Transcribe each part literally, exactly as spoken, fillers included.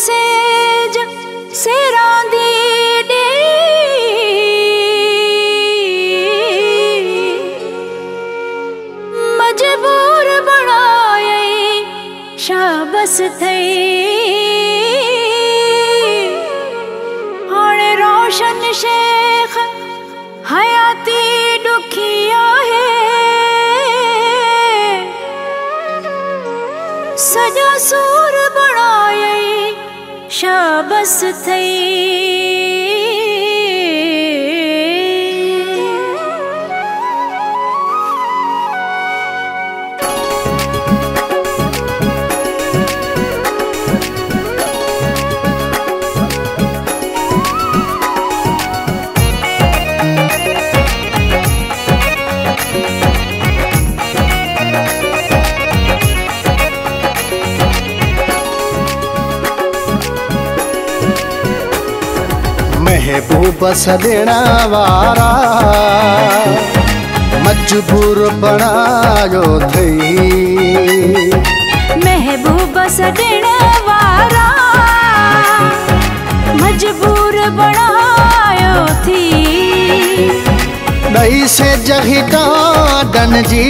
Says सेरां दी मजबूर बनाए शाबस थई हाणे रोशन शेख हयाती दुखिया है सजा सूर बनाए शाबस थई महबूब सॾणा वारा मजबूर बनायो थई महबूब सॾण वारा मजबूर बनायो थी ॾही से जही डांडन जी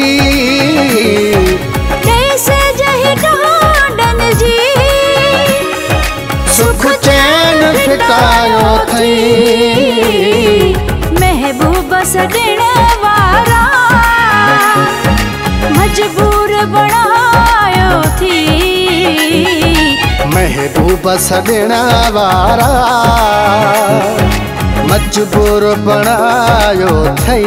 ॾही से जही डांडन जी सुख चैन फिकायो थई महबूब सॾण वारा मजबूर बनायो थी महबूब सॾण वारा मजबूर बनायो थई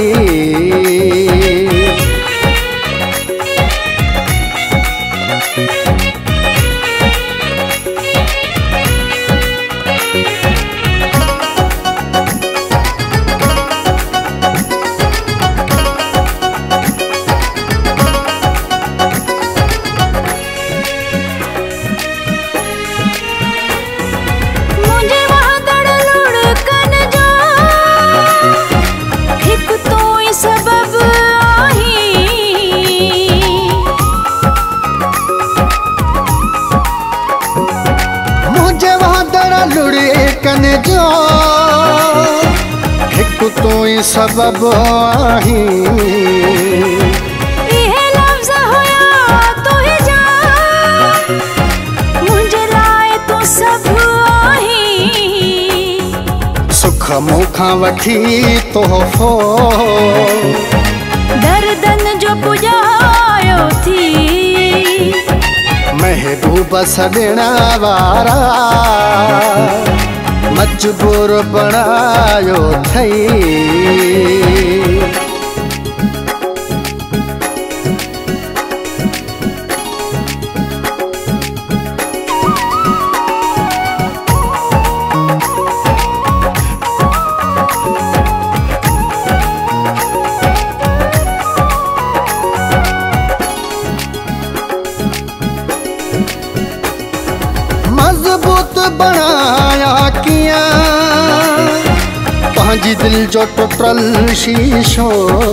कन जो हिक तू ही सबब आही इहे लफ्ज़ होया तू ही जान मुझे लाए तू सब आही सुख मुखां वठी तोहफ़ो दर्दन जो पुॼायो थी महबूब सॾण वारा मजबूर बनायो थई मजबूत बनाया किया पंहिंजी दिल जो टुटल शीशो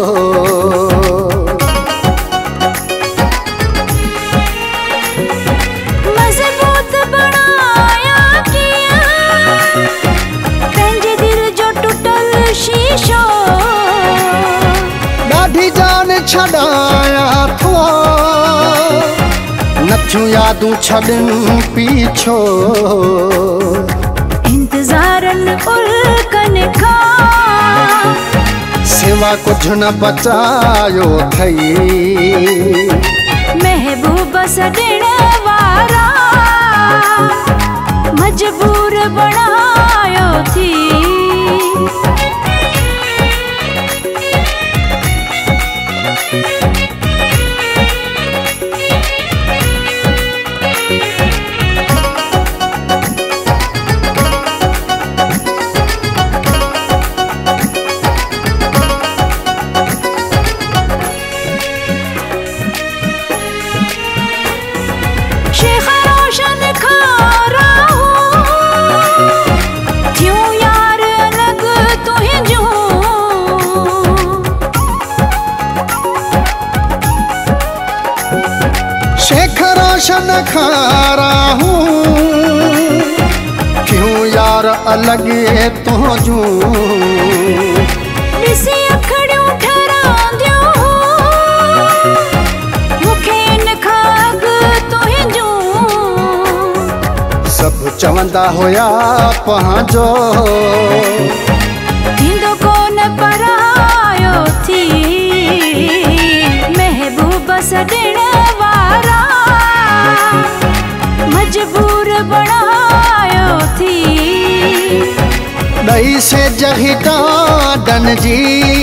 मजबूत बनाया किया पंहिंजी दिल जो टुटल शीशो ॾाढी जान छॾाया थो नथियूं यादूं छॾनि पीछो इंतज़ारन उल्कन खां सिवा कुछ न बचायो थई महबूब सॾण वारा मजबूर बनायो थी शेख रोशन खारा क्यों यार अलग तू ही जो शेख रोशन खारा हूँ थियूं यार अलग तो जूं ॾिसी अखड़ियूं ठरांदियूं मूंखे इन खां अॻु तुंहिंजूं सभु चवंदा हुया पंहिंजो थींदो कोन परायो थी महबूब सॾण वारा मजबूर बणायो थी ॾही से जही डांडन जी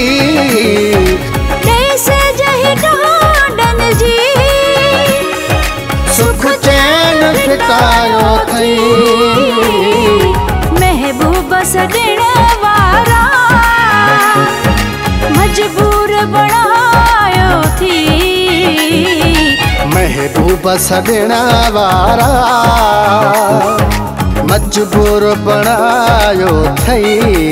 ॾही से जही डांडन जी सुख चैन फिटायो थई महबूब सॾण वारा मजबूर बणायो थी महबूब सॾण वारा मजबूर बणायो थई।